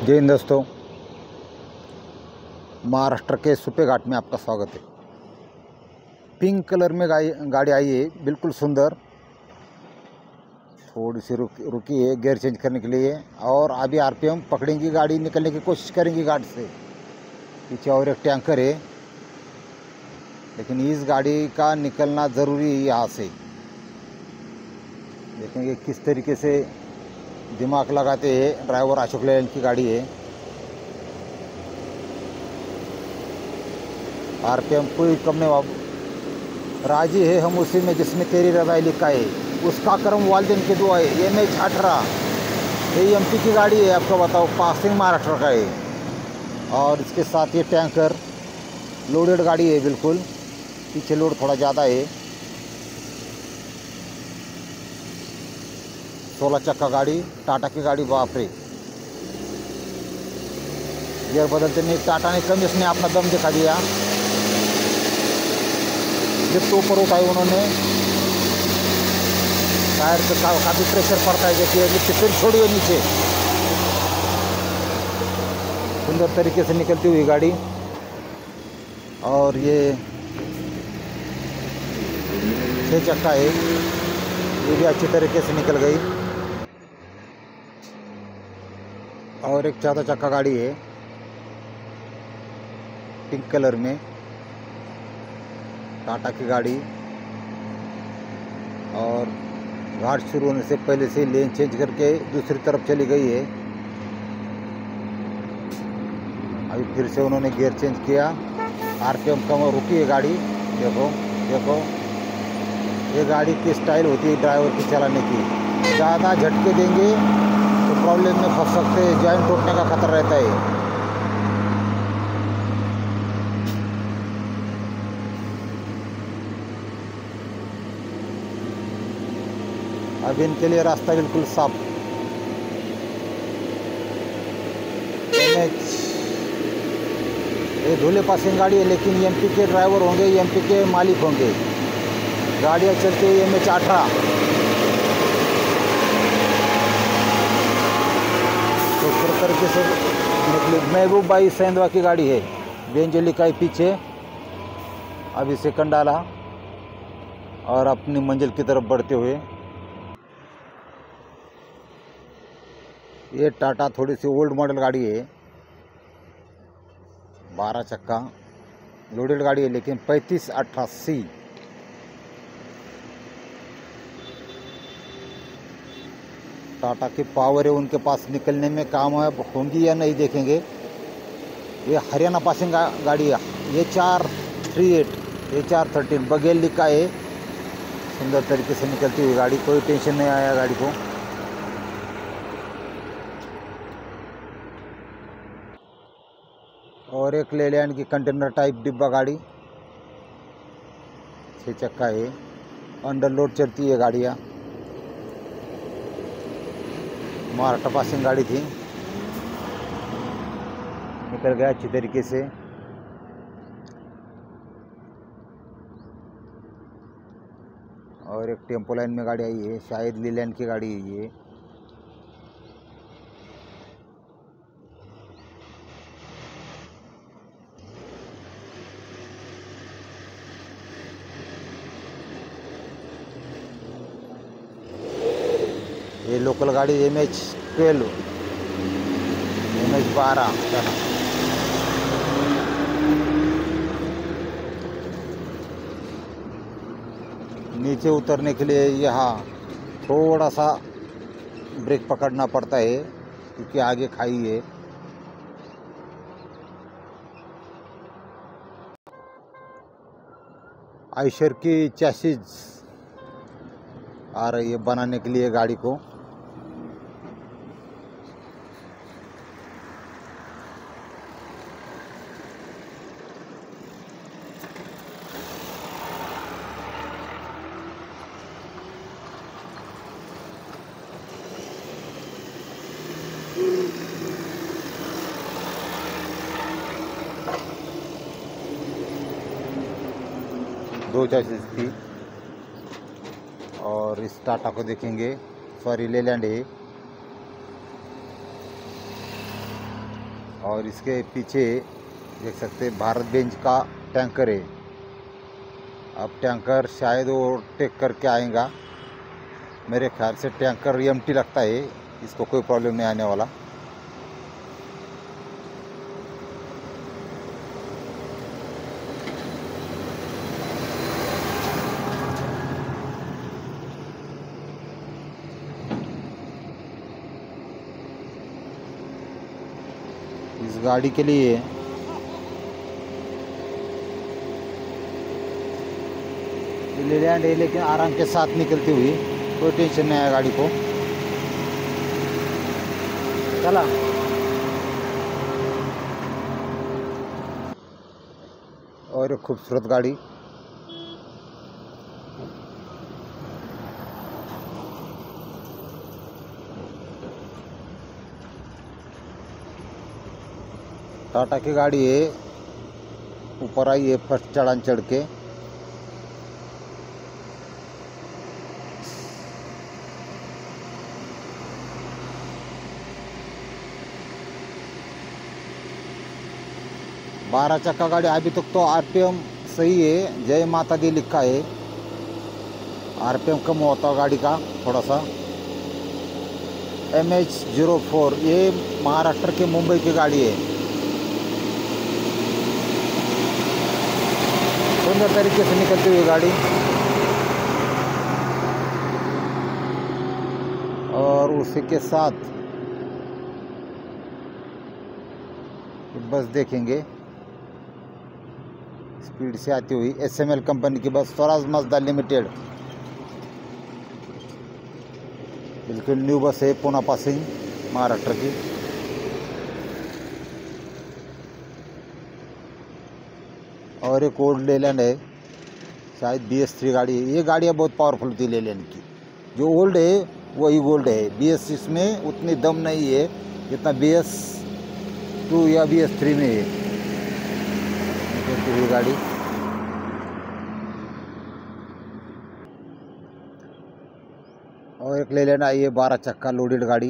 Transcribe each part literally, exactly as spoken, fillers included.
जय हिंद दोस्तों, महाराष्ट्र के सुपे घाट में आपका स्वागत है। पिंक कलर में गाड़ी गाड़ी आई है, बिल्कुल सुंदर। थोड़ी सी रुक रुकी है गियर चेंज करने के लिए, और अभी आरपीएम पकड़ेंगी, गाड़ी निकलने की कोशिश करेंगी घाट से। पीछे और एक टैंकर है, लेकिन इस गाड़ी का निकलना ज़रूरी है यहाँ से। देखेंगे किस तरीके से दिमाग लगाते हैं। ड्राइवर अशोक लेलैंड की गाड़ी है। आरपीएम कोई कम नहीं बाबू, राजी है हम उसी में जिसमें तेरी रज़ाई लिखा है, उसका कर्म वालदेन के दुआ है। एम एच अठारह ये एमपी की गाड़ी है, आपको बताओ, पासिंग महाराष्ट्र का है। और इसके साथ ये टैंकर लोडेड गाड़ी है, बिल्कुल पीछे लोड थोड़ा ज़्यादा है। सोलह चक्का गाड़ी, टाटा की गाड़ी, बाप रे। गियर बदलते नहीं, टाटा ने कम इसने अपना दम दिखा दिया। लिफ्ट ऊपर उठाई उन्होंने, टायर पे का, काफ़ी प्रेशर पड़ता है। देखिए लिफ्ट फिर छोड़ी है नीचे, सुंदर तरीके से निकलती हुई गाड़ी। और ये छः चक्का है, ये भी अच्छी तरीके से निकल गई। और एक चौदह चक्का गाड़ी है, पिंक कलर में, टाटा की गाड़ी। और घाट शुरू होने से पहले से लेन चेंज करके दूसरी तरफ चली गई है। अभी फिर से उन्होंने गियर चेंज किया। आरपीएम कम रुकी है गाड़ी। देखो देखो ये गाड़ी की स्टाइल होती है ड्राइवर की चलाने की। ज़्यादा झटके देंगे तो प्रॉब्लम में फंस सकते हैं, जॉइंट टूटने का खतरा रहता है। अब इनके लिए रास्ता बिल्कुल साफ। ये धूले पासिंग गाड़ी है, लेकिन एमपी के ड्राइवर होंगे, एमपी के मालिक होंगे। गाड़ियाँ चलती हुई एम एच अठारह तो पूरी तरीके से निकली। महबूब भाई सेंधवा की गाड़ी है, बेंजोली का पीछे। अभी सेकंड डाला और अपनी मंजिल की तरफ बढ़ते हुए। ये टाटा थोड़ी सी ओल्ड मॉडल गाड़ी है, बारह चक्का लोडेड गाड़ी है, लेकिन पैंतीस अट्ठासी। टाटा की पावर है उनके पास, निकलने में काम है होंगी या नहीं देखेंगे। ये हरियाणा पासिंग गा, गाड़ी है, ये चार थ्री एट ये चार थर्टीन बघेल लिखा है। सुंदर तरीके से निकलती हुई गाड़ी, कोई टेंशन नहीं आया गाड़ी को। और एक लेलैंड की कंटेनर टाइप डिब्बा गाड़ी, छः चक्का है, अंडर लोड चलती है गाड़ियाँ। महाराष्ट्र पासिंग गाड़ी थी, निकल गया अच्छी तरीके से। और एक टेम्पो लाइन में गाड़ी आई है, शायद लेलैंड की गाड़ी है ये। ये लोकल गाड़ी M H twelve M H बारह। नीचे उतरने के लिए यहाँ थोड़ा सा ब्रेक पकड़ना पड़ता है, क्योंकि आगे खाई है। आयशर की चैसिस आ रही है बनाने के लिए गाड़ी को। दो चॉइसेस थी, और इस टाटा को देखेंगे, सॉरी लेलैंड है। और इसके पीछे देख सकते हैं भारत बेंज का टैंकर है। अब टैंकर शायद वो टेक करके आएगा। मेरे ख्याल से टैंकर एम्प्टी लगता है, इसको कोई प्रॉब्लम नहीं आने वाला। इस गाड़ी के लिए लेलैंड है, लेकिन आराम के साथ निकलती हुई, कोई टेंशन नहीं है गाड़ी को। चला और एक खूबसूरत गाड़ी। टाटा की गाड़ी है, ऊपर आई है फर्स्ट चढ़ान चढ़ के। बारह चक्का गाड़ी अभी तक तो आरपीएम सही है, जय माता दी लिखा है। आरपीएम कम होता है गाड़ी का थोड़ा सा। एम एच जीरो फोर ये महाराष्ट्र के मुंबई की गाड़ी है। सुंदर तरीके से निकलती हुई गाड़ी। और उसी के साथ बस देखेंगे स्पीड से आती हुई एस एम एल कंपनी की बस, स्वराज मजदा लिमिटेड। बिल्कुल न्यू बस है, पुणे पासिंग महाराष्ट्र की। और एक ओल्ड लेलैंड है, शायद बी एस थ्री गाड़ी है। ये गाड़ियाँ बहुत पावरफुल थी लेलैंड की। जो ओल्ड है वही गोल्ड है। बी एस सिक्स में उतनी दम नहीं है जितना बी एस टू या बी एस थ्री में है हुई गाड़ी। और एक लेलैंड आई है बारह चक्का लोडेड गाड़ी।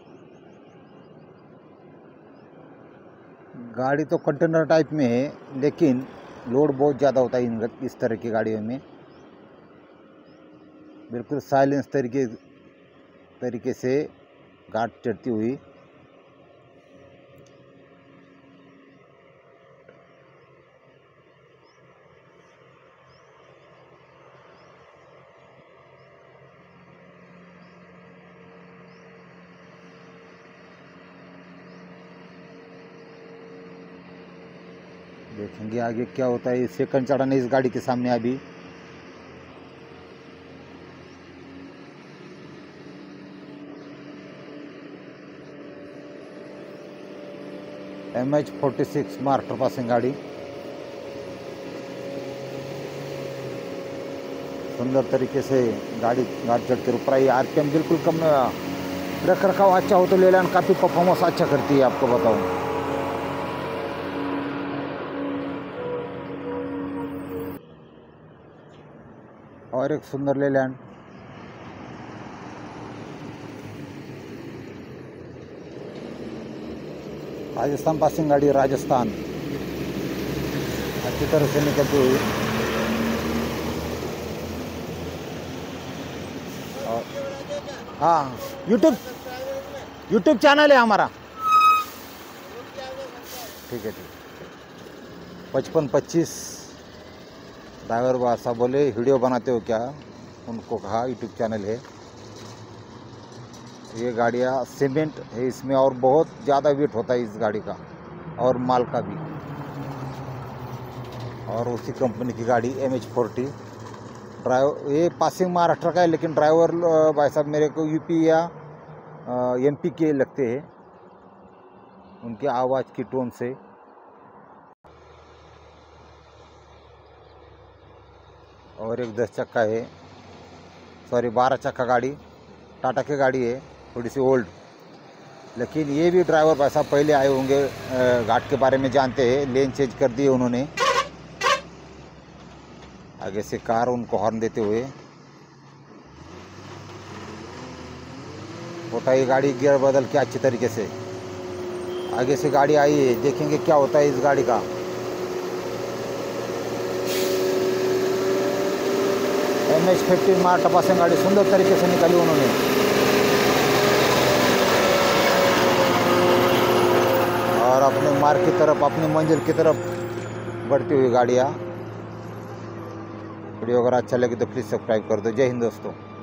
गाड़ी तो कंटेनर टाइप में है, लेकिन लोड बहुत ज़्यादा होता है इन इस तरह की गाड़ियों में। बिल्कुल साइलेंस तरीके तरीके से घाट चढ़ती हुई। देखेंगे आगे क्या होता है। सेकंड चढ़ान है इस गाड़ी के सामने अभी। M H forty six Maharashtra passing गाड़ी। सुंदर तरीके से गाड़ी घाट चढ़ कर ऊपर आई। आरपीएम बिल्कुल कम, रख रखाव अच्छा हो तो लेलैंड काफ़ी परफॉर्मेंस अच्छा करती है, आपको बताऊं। और एक सुंदर लेलैंड। राजस्थान पासिंग गाड़ी, राजस्थान अच्छी तरह से निकलती हुई। और हाँ, यूट्यूब यूट्यूब चैनल है हमारा। ठीक है ठीक। पचपन पच्चीस ड्राइवर बासा बोले वीडियो बनाते हो क्या, उनको कहा यूट्यूब चैनल है। ये गाड़ियाँ सीमेंट है इसमें, और बहुत ज़्यादा वेट होता है इस गाड़ी का और माल का भी। और उसी कंपनी की गाड़ी एम एच फोर्टी। ड्राइवर ये पासिंग महाराष्ट्र का है, लेकिन ड्राइवर भाई साहब मेरे को यूपी या एमपी के लगते हैं, उनके आवाज़ की टोन से। और एक दस चक्का है, सॉरी बारह चक्का गाड़ी, टाटा की गाड़ी है, थोड़ी सी ओल्ड। लेकिन ये भी ड्राइवर भाई साहब पहले आए होंगे, घाट के बारे में जानते हैं। लेन चेंज कर दिए उन्होंने। आगे से कार उनको हॉर्न देते हुए। उठाई गाड़ी गियर बदल के अच्छी तरीके से। आगे से गाड़ी आई है, देखेंगे क्या होता है इस गाड़ी का। एम एच फिफ्टीन मार टपासन गाड़ी सुंदर तरीके से निकाली उन्होंने। और अपने मार्ग की तरफ, अपनी मंजिल की तरफ बढ़ती हुई गाड़ियाँ। वीडियो अगर अच्छा लगे तो प्लीज़ सब्सक्राइब कर दो। जय हिंद दोस्तों।